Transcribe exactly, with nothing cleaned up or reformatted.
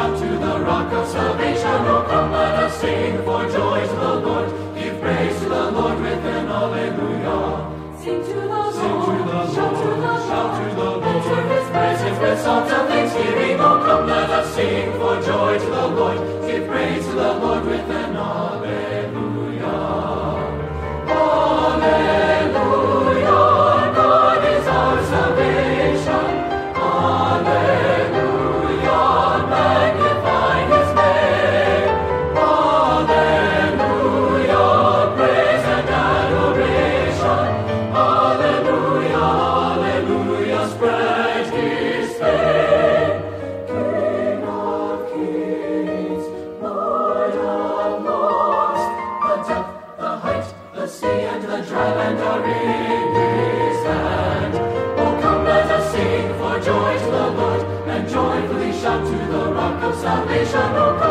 shout to the rock of salvation. Oh, come, let us sing for joy to the Lord. Give praise to the Lord with an alleluia. Sing to the Lord, Sing to the Lord, shout to the shout to the Lord, Lord. enter his Praise him with songs of thanksgiving. Oh, come, let us sing for joy to the Lord. Give praise to the Lord with an alleluia. Alleluia, God is our salvation. Alleluia, magnify his name. Alleluia, praise and adoration. Alleluia, alleluia, spread his fame. King of kings, Lord of lords, the depth, the height, the sea and the dry land are in his hand. Oh, come, let us sing for joy to the Lord, and joyfully shout to the rock of salvation. Oh,